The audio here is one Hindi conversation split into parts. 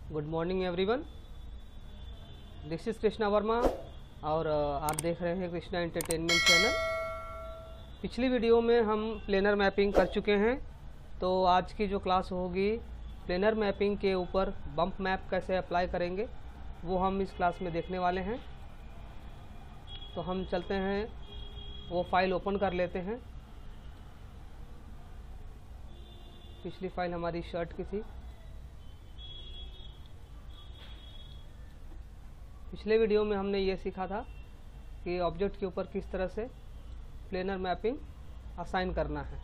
Good morning everyone, this is Krishna Varma और आप देख रहे हैं कृष्णा एंटरटेनमेंट चैनल। पिछली वीडियो में हम प्लेनर मैपिंग कर चुके हैं, तो आज की जो क्लास होगी प्लेनर मैपिंग के ऊपर बम्प मैप कैसे अप्लाई करेंगे वो हम इस क्लास में देखने वाले हैं। तो हम चलते हैं, वो फाइल ओपन कर लेते हैं। पिछली फाइल हमारी शर्ट की थी। पिछले वीडियो में हमने ये सीखा था कि ऑब्जेक्ट के ऊपर किस तरह से प्लेनर मैपिंग असाइन करना है,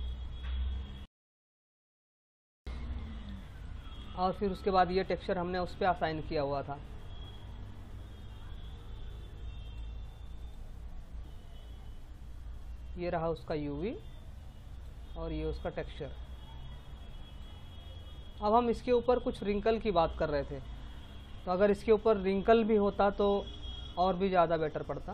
और फिर उसके बाद ये टेक्सचर हमने उस पर असाइन किया हुआ था। ये रहा उसका यूवी और ये उसका टेक्सचर। अब हम इसके ऊपर कुछ रिंकल की बात कर रहे थे, तो अगर इसके ऊपर रिंकल भी होता तो और भी ज़्यादा बेटर पड़ता।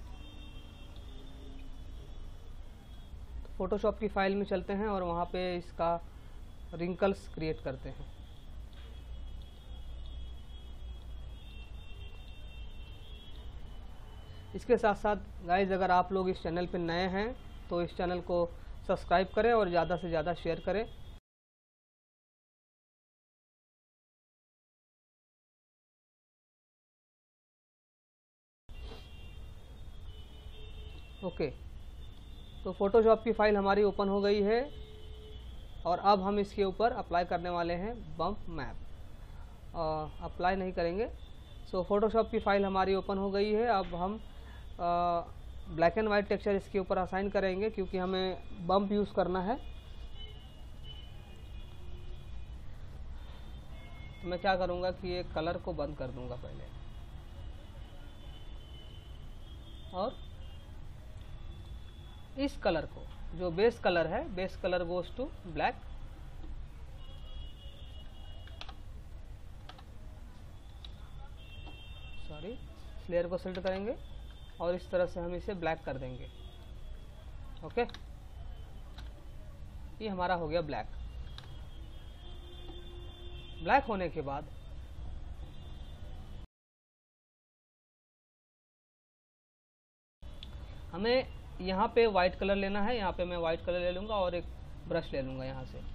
फोटोशॉप की फाइल में चलते हैं और वहाँ पे इसका रिंकल्स क्रिएट करते हैं। इसके साथ साथ गाइज, अगर आप लोग इस चैनल पे नए हैं तो इस चैनल को सब्सक्राइब करें और ज़्यादा से ज़्यादा शेयर करें। ओके, तो फोटोशॉप की फाइल हमारी ओपन हो गई है और अब हम इसके ऊपर अप्लाई करने वाले हैं बम्प मैप। अप्लाई नहीं करेंगे। सो फोटोशॉप की फाइल हमारी ओपन हो गई है। अब हम ब्लैक एंड वाइट टेक्सचर इसके ऊपर असाइन करेंगे, क्योंकि हमें बम्प यूज़ करना है। तो मैं क्या करूँगा कि ये कलर को बंद कर दूँगा पहले, और इस कलर को, जो बेस कलर है, base colour goes to black. Sorry, इस लेयर को सेलेक्ट करेंगे और इस तरह से हम इसे ब्लैक कर देंगे। ओके, ये हमारा हो गया ब्लैक। ब्लैक होने के बाद हमें यहाँ पे वाइट कलर लेना है। यहाँ पे मैं वाइट कलर ले लूँगा और एक ब्रश ले लूँगा यहाँ से।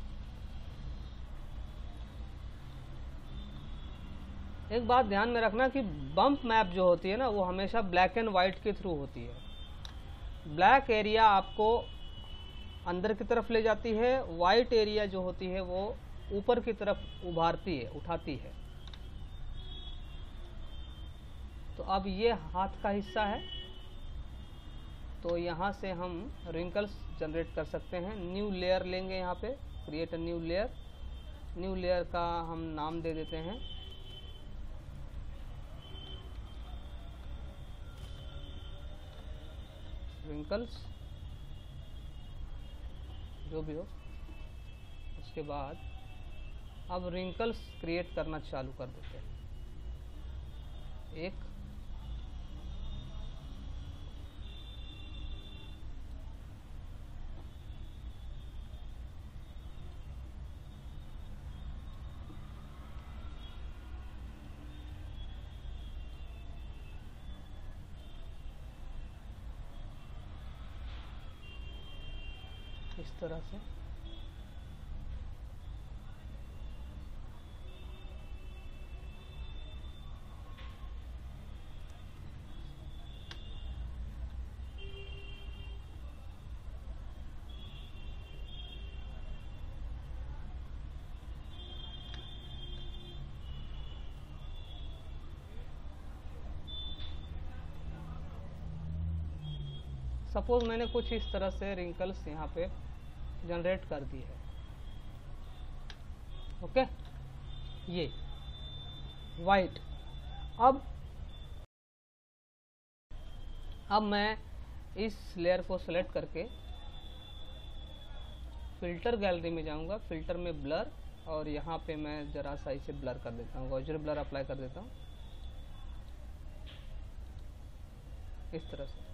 एक बात ध्यान में रखना कि बम्प मैप जो होती है ना, वो हमेशा ब्लैक एंड वाइट के थ्रू होती है। ब्लैक एरिया आपको अंदर की तरफ ले जाती है, वाइट एरिया जो होती है वो ऊपर की तरफ उभारती है, उठाती है। तो अब ये हाथ का हिस्सा है, तो यहाँ से हम रिंकल्स जनरेट कर सकते हैं। न्यू लेयर लेंगे, यहाँ पे create a new layer. New layer का हम नाम दे देते हैं रिंकल्स, जो भी हो। उसके बाद अब रिंकल्स क्रिएट करना चालू कर देते हैं। एक, इस तरह से। सपोज मैंने कुछ इस तरह से रिंकल्स यहाँ पे जनरेट कर दी है। ओके, ये वाइट। अब मैं इस लेयर को सेलेक्ट करके फिल्टर गैलरी में जाऊंगा, फिल्टर में ब्लर, और यहाँ पे मैं जरा सा इसे ब्लर कर देता हूँ, गॉसियन ब्लर अप्लाई कर देता हूँ इस तरह से।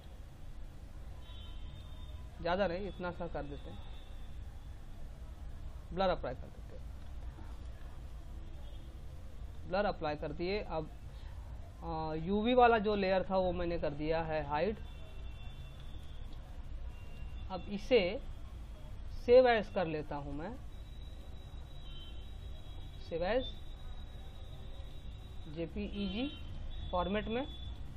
ज़्यादा नहीं, इतना सा कर देते हैं, ब्लर अप्लाई कर देते हैं। ब्लर अप्लाई कर दिए। अब यूवी वाला जो लेयर था वो मैंने कर दिया है हाइड। अब इसे सेव एज कर लेता हूं मैं, सेव एज जेपीईजी फॉर्मेट में,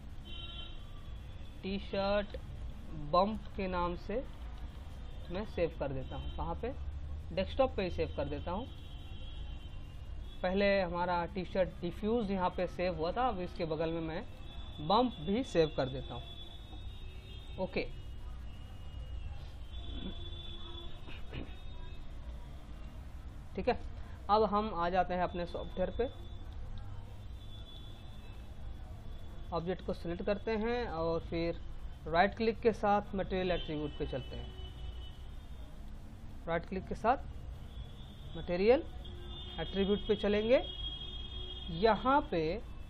टी शर्ट बम्प के नाम से मैं सेव कर देता हूँ। कहाँ पे? डेस्कटॉप पे ही सेव कर देता हूँ। पहले हमारा टी शर्ट डिफ्यूज यहाँ पे सेव हुआ था, अब इसके बगल में मैं बम्प भी सेव कर देता हूँ। ओके, ठीक है। अब हम आ जाते हैं अपने सॉफ्टवेयर पे, ऑब्जेक्ट को सिलेक्ट करते हैं और फिर राइट क्लिक के साथ मटेरियल एट्रीब्यूट पे चलते हैं। राइट क्लिक के साथ मटेरियल एट्रीब्यूट पे चलेंगे। यहाँ पे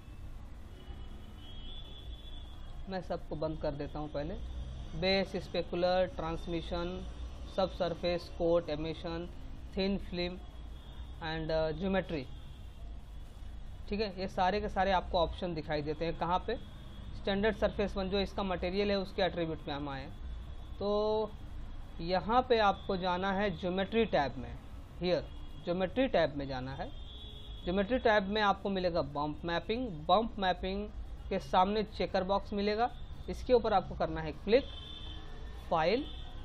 मैं सबको बंद कर देता हूँ पहले। Base, specular, transmission, subsurface, coat, emission, thin film and geometry, ठीक है। ये सारे के सारे आपको ऑप्शन दिखाई देते हैं। कहाँ पे? स्टैंडर्ड सरफेस वन जो इसका मटेरियल है उसके एट्रीब्यूट में हम आए, तो यहाँ पे आपको जाना है ज्योमेट्री टैब में। हियर ज्योमेट्री टैब में जाना है। ज्योमेट्री टैब में आपको मिलेगा बम्प मैपिंग। बम्प मैपिंग के सामने चेकर बॉक्स मिलेगा, इसके ऊपर आपको करना है क्लिक, फाइल,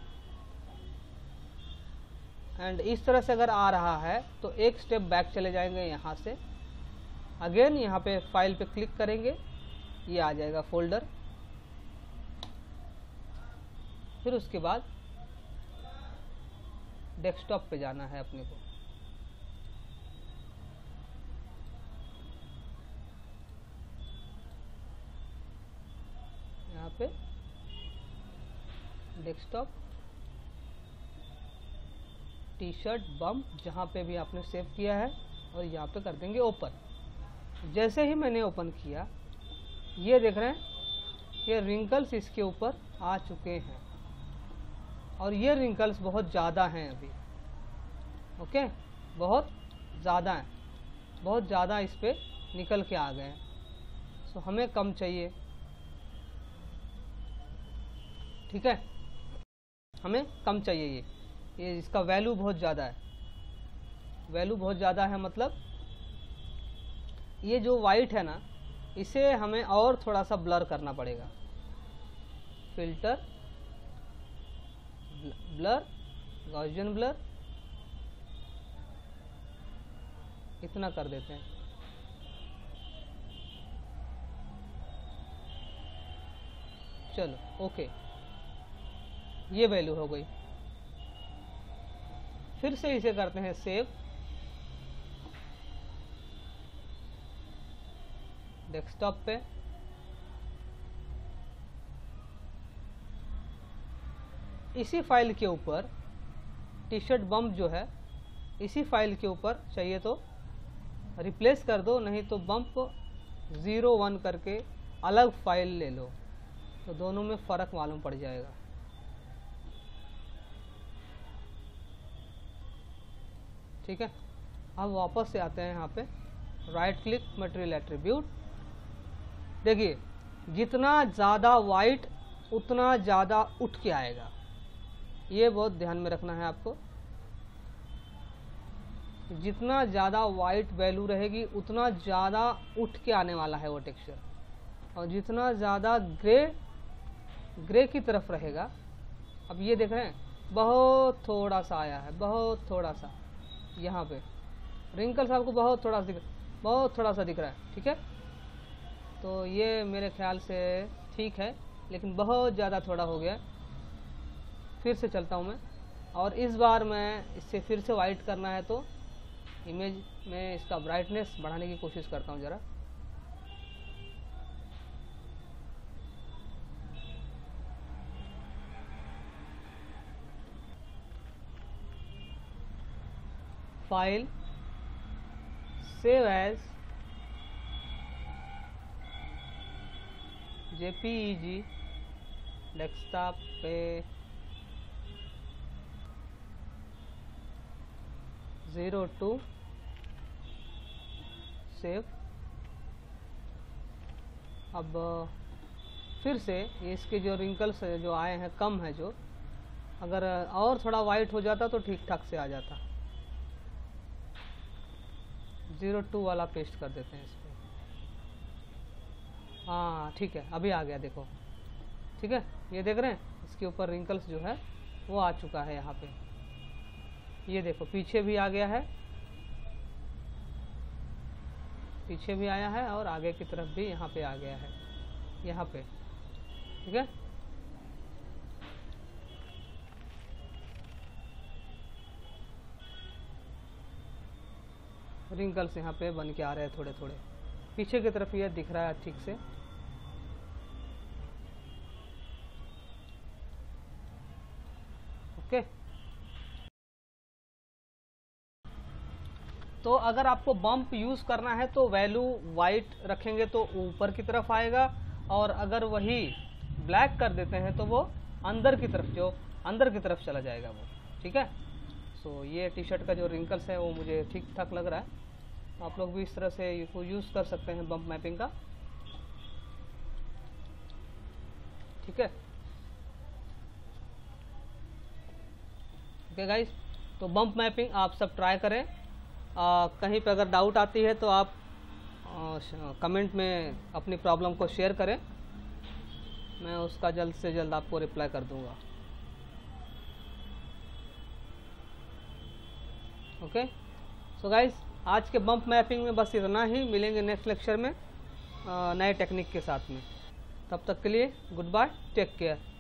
एंड इस तरह से अगर आ रहा है तो एक स्टेप बैक चले जाएंगे यहाँ से। अगेन यहाँ पे फाइल पे क्लिक करेंगे, ये आ जाएगा फोल्डर। फिर उसके बाद डेस्कटॉप पे जाना है अपने को। यहाँ पे डेस्कटॉप, टी शर्ट बम्प जहाँ पे भी आपने सेव किया है, और यहाँ पे कर देंगे ओपन। जैसे ही मैंने ओपन किया, ये देख रहे हैं ये रिंकल्स इसके ऊपर आ चुके हैं, और ये रिंकल्स बहुत ज़्यादा हैं अभी। ओके, बहुत ज़्यादा हैं, बहुत ज़्यादा इस पे निकल के आ गए हैं। सो हमें कम चाहिए, ठीक है, हमें कम चाहिए। ये इसका वैल्यू बहुत ज़्यादा है, वैल्यू बहुत ज़्यादा है। मतलब ये जो वाइट है ना, इसे हमें और थोड़ा सा ब्लर करना पड़ेगा। फिल्टर, ब्लर, गॉसियन ब्लर, इतना कर देते हैं। चलो ओके, ये वैल्यू हो गई। फिर से इसे करते हैं सेव, डेस्कटॉप पे। इसी फाइल के ऊपर टी शर्ट बम्प जो है, इसी फाइल के ऊपर चाहिए तो रिप्लेस कर दो, नहीं तो बम्प 01 करके अलग फाइल ले लो, तो दोनों में फ़र्क मालूम पड़ जाएगा। ठीक है, अब वापस से आते हैं यहाँ पे, राइट क्लिक, मटेरियल एट्रीब्यूट। देखिए जितना ज़्यादा वाइट उतना ज़्यादा उठ के आएगा, ये बहुत ध्यान में रखना है आपको। जितना ज़्यादा वाइट वैल्यू रहेगी उतना ज़्यादा उठ के आने वाला है वो टेक्सचर, और जितना ज़्यादा ग्रे की तरफ रहेगा। अब ये देख रहे हैं बहुत थोड़ा सा आया है, बहुत थोड़ा सा, यहाँ पे रिंकल्स आपको बहुत थोड़ा सा दिख रहा है। ठीक है, तो ये मेरे ख्याल से ठीक है, लेकिन बहुत ज़्यादा थोड़ा हो गया। फिर से चलता हूँ मैं, और इस बार मैं इससे फिर से वाइट करना है, तो इमेज में इसका ब्राइटनेस बढ़ाने की कोशिश करता हूँ ज़रा। File, save as JPEG, desktop पे 02 सेव। अब फिर से इसके जो रिंकल्स जो आए हैं कम है, जो अगर और थोड़ा वाइट हो जाता तो ठीक ठाक से आ जाता। 02 वाला पेस्ट कर देते हैं इस पर। हाँ ठीक है, अभी आ गया देखो। ठीक है, ये देख रहे हैं इसके ऊपर रिंकल्स जो है वो आ चुका है यहाँ पे। ये देखो पीछे भी आ गया है, पीछे भी आया है और आगे की तरफ भी यहाँ पे आ गया है, यहाँ पे। ठीक है, रिंकल्स यहाँ पे बन के आ रहे हैं थोड़े थोड़े, पीछे की तरफ ये दिख रहा है ठीक से। ओके, तो अगर आपको बम्प यूज़ करना है तो वैल्यू वाइट रखेंगे तो ऊपर की तरफ आएगा, और अगर वही ब्लैक कर देते हैं तो वो अंदर की तरफ, जो अंदर की तरफ चला जाएगा वो। ठीक है, सो ये टी शर्ट का जो रिंकल्स है वो मुझे ठीक ठाक लग रहा है। आप लोग भी इस तरह से इसको यूज़ कर सकते हैं बम्प मैपिंग का। ठीक है, ओके गाइस, तो बम्प मैपिंग आप सब ट्राई करें। कहीं पे अगर डाउट आती है तो आप कमेंट में अपनी प्रॉब्लम को शेयर करें, मैं उसका जल्द से जल्द आपको रिप्लाई कर दूंगा। ओके, सो गाइस, आज के बम्प मैपिंग में बस इतना ही। मिलेंगे नेक्स्ट लेक्चर में नए टेक्निक के साथ में। तब तक के लिए गुड बाय, टेक केयर।